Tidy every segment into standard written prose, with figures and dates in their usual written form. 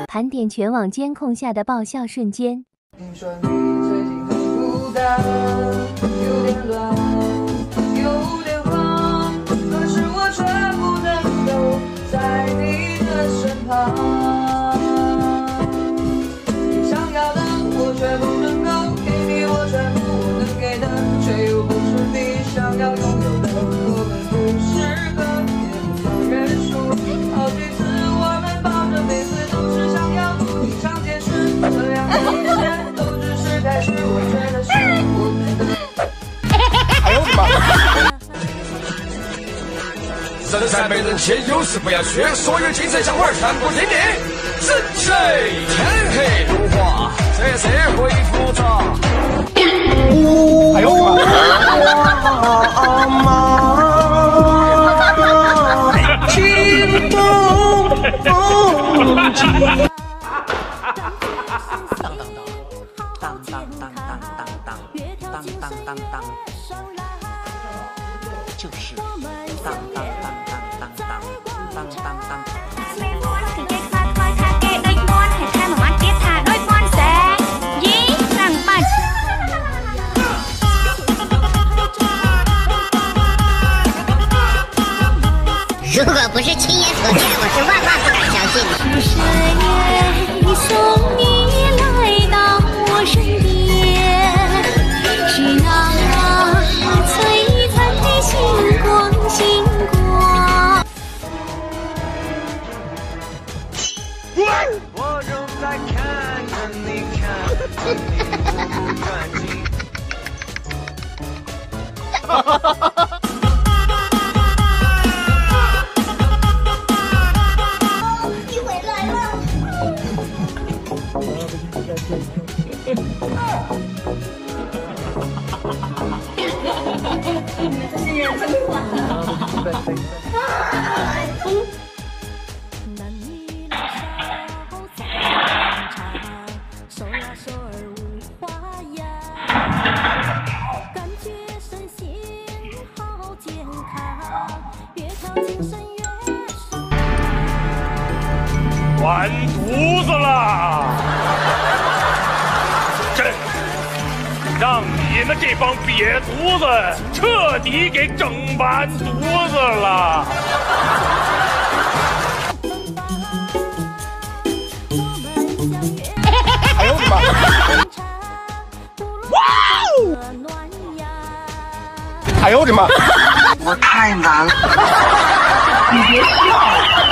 盘点全网监控下的爆笑瞬间。 听说你最近很孤单，有点乱，有点慌，可是我却不能够在你的身旁。你想要的我却不能够给你，我全部能给的，却又不是你想要拥有的。我们不适合，也不想认输。好几次我们抱着彼此，都是想要一场结束，这样的一切都只是开始。我觉得是我们的。 哎呦我的妈！ 人善被人欺，有事不要虚，所有精神想玩全部听命。人谁天黑路滑，这社会复杂。 哎呦我的妈！心动不羁。当，就是当。 如果不是亲眼所见，我是万万不敢相信的。 是谁送你来到我身边？是那璀璨的星光。 我正在看着你看你不专辑。 完犊子了！朕让你们这帮瘪犊子彻底给整完犊子了！ 哎呦我的妈！哇哦！哎呦我的妈！ 我太难了， 你别笑。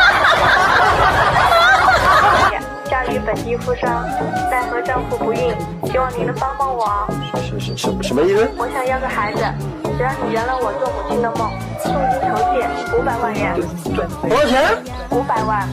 嫁于本地富商，奈何丈夫不孕，希望您能帮帮我啊！ 什么意思？ 我想要个孩子，只要你圆了我做母亲的梦，重金酬谢500万元。 多少钱 ？500万。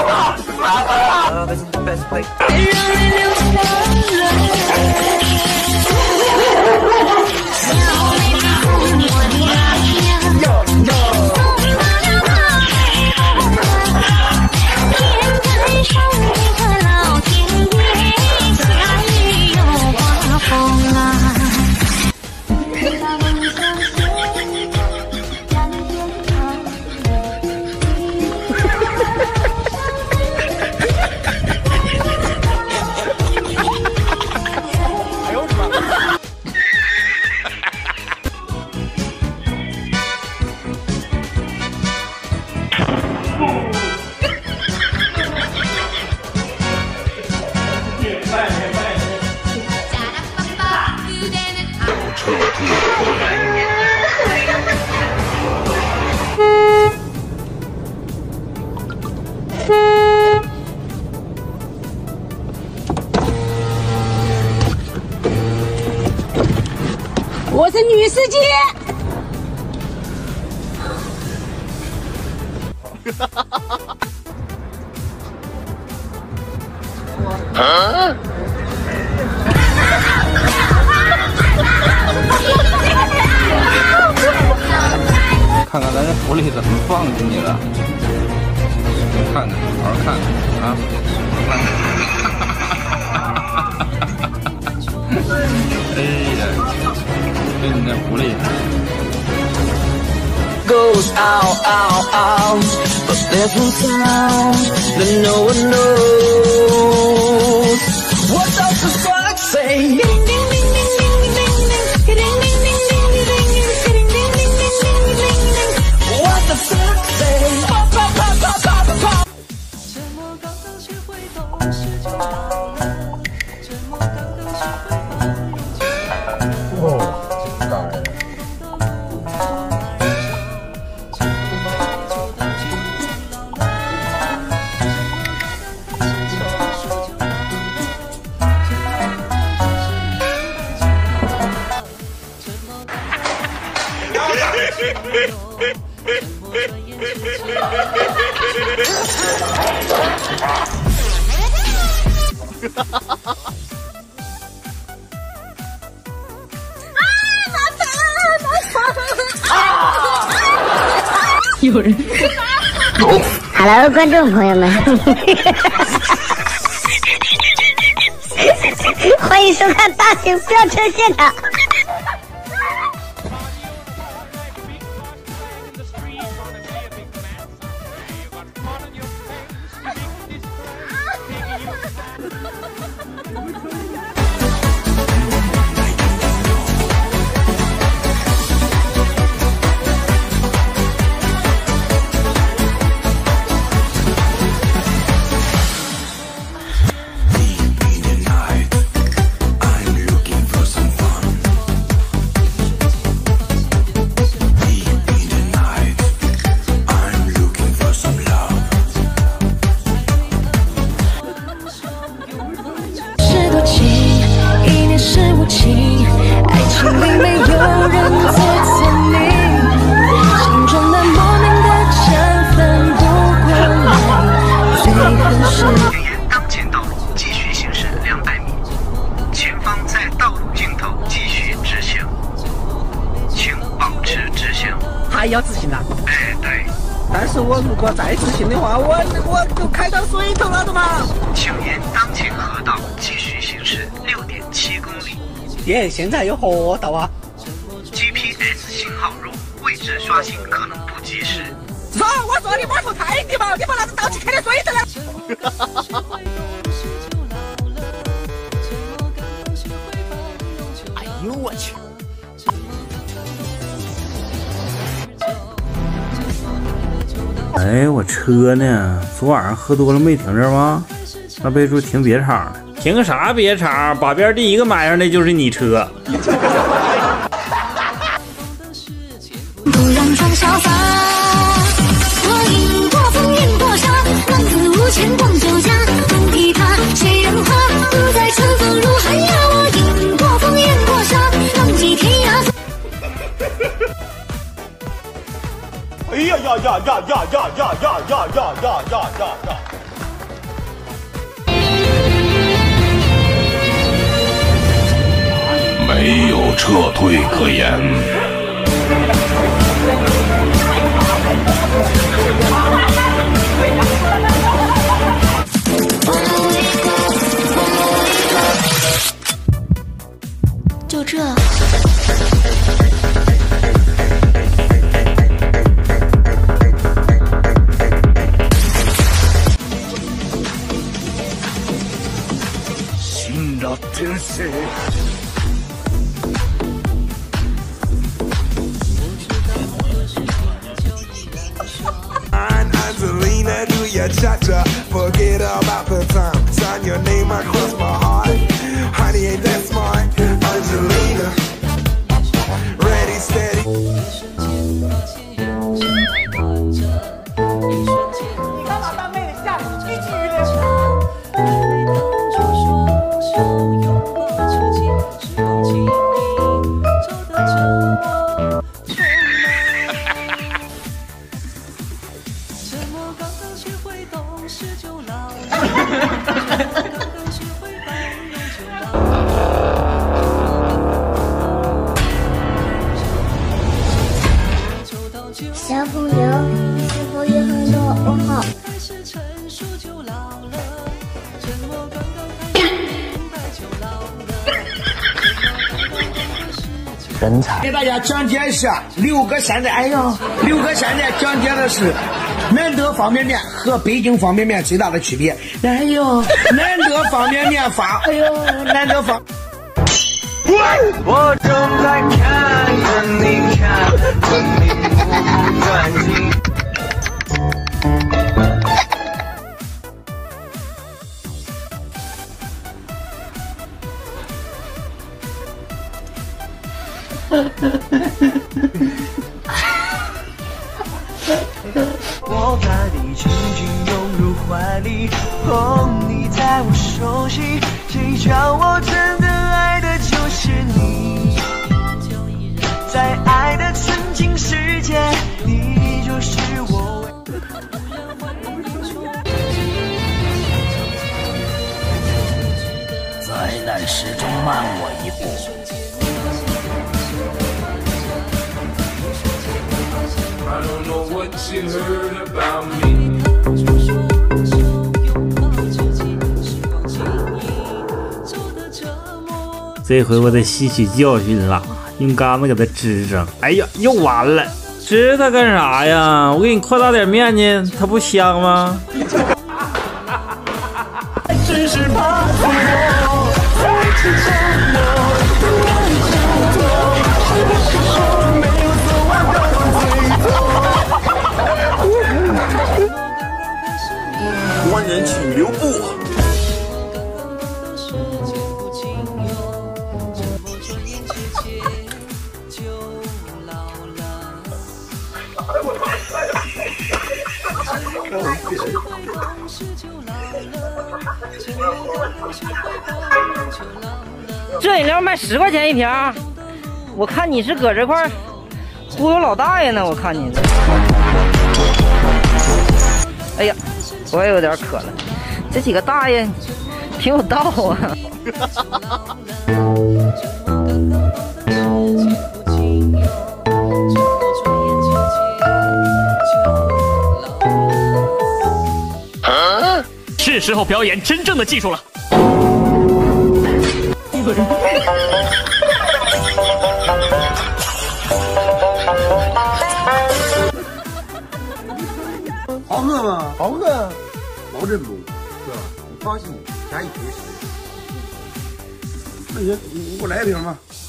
我是女司机。 看看咱这福利怎么放进去了，看看，好好看看啊！哎呀，对你这福利。 Goes out, out, out, but there's one sound that no one knows. 有人。 Hello， 观众朋友们，欢迎收看大型飙车现场。 还要自信呐？哎，对。但是我如果再自信的话，我就开到水头了的嘛。 请沿当前河道继续行驶6.7公里。 耶，现在有河道啊。 GPS 信号弱，位置刷新可能不及时。 我说你码头太低嘛，你把那个道去开到水头了。哎呦我去！ 哎，我车呢？昨晚上喝多了没停这吗？那备注停别场了。停个啥别场？把边第一个买上的就是你车。 不让装潇洒，我饮过风，饮过沙，浪子无钱光酒家，东琵琶谁人花？不在春风如寒鸦，我饮过风，饮过沙，浪迹天涯。 哎呀呀呀呀呀呀呀呀呀呀呀呀！ 没有撤退可言。 就这。 天生。 Angelina, do your cha-cha, forget about the time. Sign your name across my heart. Honey, ain't that smart? Angelina, ready, steady. 你看老大妹的下一句的。 小朋友是否有很多问号？ 人才。 给大家讲解一下6个县的，哎呦，6个县的讲解的是南德方便面和北京方便面最大的区别。哎呦，南德方便面发，哎呦，南德方。 我正在看着你看，可你不专心。 我把你紧紧拥入怀里，你在我手心，谁叫我真的爱的就是你。在爱的曾经世界，你就是我。 灾难始终慢我一步。 I don't know what you heard about me. 这回我得吸取教训了，用杆子给它支上。哎呀，又完了，支它干啥呀？我给你扩大点面积，它不香吗？ 只是怕错过，再次承诺，没有走完的最后。 官人请留步。 这饮料卖10块钱一瓶，我看你是搁这块忽悠老大爷呢，我看你。哎呀，我也有点渴了，这几个大爷挺有道啊。 是时候表演真正的技术了。 好喝吗？好喝，保证不，是吧？你放心，加一瓶。那行，你给我来一瓶吧。